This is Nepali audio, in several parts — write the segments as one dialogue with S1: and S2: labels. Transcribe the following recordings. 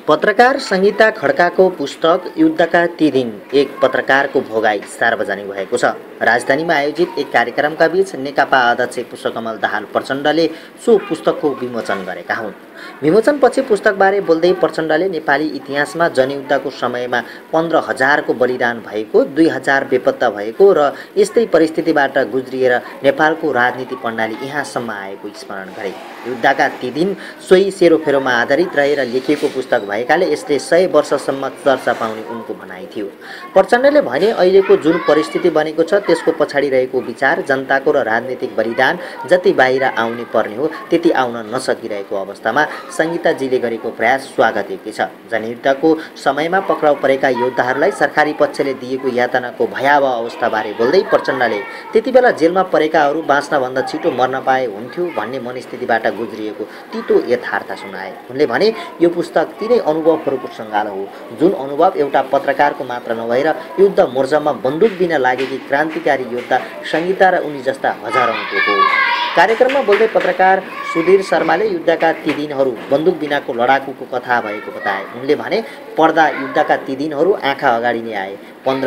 S1: पत्रकार संहिता खड्काको पुस्तक युद्धका ती दिन एक पत्रकारको भोगाई सार्वजनिक भएको छ। राजधानीमा आयोजित एक कार्यक्रमका बीच नेकपा अध्यक्ष पुष्पकमल दाहाल प्रचण्डले सो पुस्तकको विमोचन गरेका हुन्। विमोचनपछि पुस्तकबारे बोल्दै प्रचण्डले नेपाली इतिहासमा जनयुद्धको समयमा 15,000को बलिदान भएको, 2,000 बेपत्ता भएको र यस्तै परिस्थितिबाट गुज्रिएर नेपालको राजनीति प्रणाली यहाँसम्म आएको स्मरण गरे। युद्धका ती दिन सोही सेरोफेरोमा आधारित रहेर लेखिएको पुस्तक भएकाले यसले 100 वर्षसम्म चर्चा पाउने उनको भनाइ थियो। प्रचण्डले भने अहिलेको जुन परिस्थिति बनेको छ त्यसको पछाडि रहेको विचार, जनताको र राजनीतिक बलिदान जति बाहिर आउने पर्ने हो त्यति आउन नसकिरहेको अवस्थामा संहिताजीले गरेको प्रयास स्वागतयोग्य छ। जनयुद्धको समयमा पक्राउ परेका योद्धाहरूलाई सरकारी पक्षले दिएको यातनाको भयावह अवस्थाबारे बोल्दै प्रचण्डले त्यतिबेला जेलमा परेकाहरू बाँच्नभन्दा छिटो मर्न पाए हुन्थ्यो भन्ने मनस्थितिबाट गुज्रिएको तीतो यथार्थ सुनाए। उनले भने यो पुस्तक तिनै अनुभवहरूको सङ्गालो हो, जुन अनुभव एउटा पत्रकारको मात्र नभएर युद्ध मोर्चामा बन्दुक बिना लागेकी क्रान्तिकारी योद्धा संहिता र उनी जस्ता हजारौंको हो। कार्यक्रममा बोल्दै पत्रकार सुधीर शर्माले युद्धका ती दिनहरू बन्दुक बिनाको लडाकुको कथा भएको बताए। उनले भने पढ्दा युद्धका ती दिनहरू आँखा अगाडि नै आए।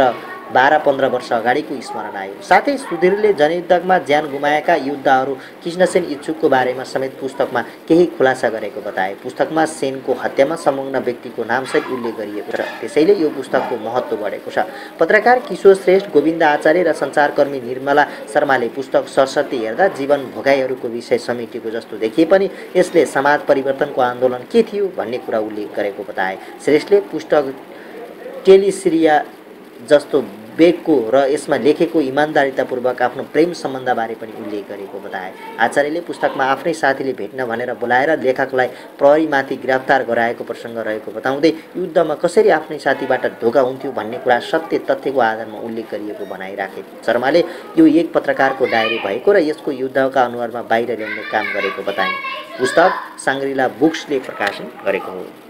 S1: 12-15 वर्ष अगाडिको स्मरण आयो। साथै सुधीरले जनयुद्धमा ज्यान गुमाएका योद्धाहरू कृष्णसेन इच्छुकको बारेमा समेत पुस्तकमा केही खुलासा गरेको बताए। पुस्तकमा सेनको हत्यामा संलग्न व्यक्तिको नामसहित उल्लेख गरिएको छ। त्यसैले यो पुस्तकको महत्त्व बढेको छ। पत्रकार किशोर श्रेष्ठ, गोविन्द आचार्य र सञ्चारकर्मी निर्मला शर्माले पुस्तक सरस्वती हेर्दा जीवन भोगाइहरूको विषय समेटिएको जस्तो देखिए पनि यसले समाज परिवर्तनको आन्दोलन के थियो भन्ने कुरा उल्लेख गरेको बताए। श्रेष्ठले पुस्तक टेलिसिरिया जस्तो बेगको र यसमा लेखेको इमान्दारितापूर्वक आफ्नो प्रेम सम्बन्धबारे पनि उल्लेख गरेको बताए। आचार्यले पुस्तकमा आफ्नै साथीले भेट्न भनेर बोलाएर लेखकलाई प्रहरीमाथि गिरफ्तार गराएको प्रसङ्ग रहेको बताउँदै युद्धमा कसरी आफ्नै साथीबाट धोका हुन्थ्यो भन्ने कुरा सत्य तथ्यको आधारमा उल्लेख गरिएको भनाइराखे। शर्माले यो एक पत्रकारको डायरी भएको र यसको युद्धका अनुहारमा बाहिर ल्याउने काम गरेको बताइन्। पुस्तक साङ्ग्रिला बुक्सले प्रकाशन गरेको हो।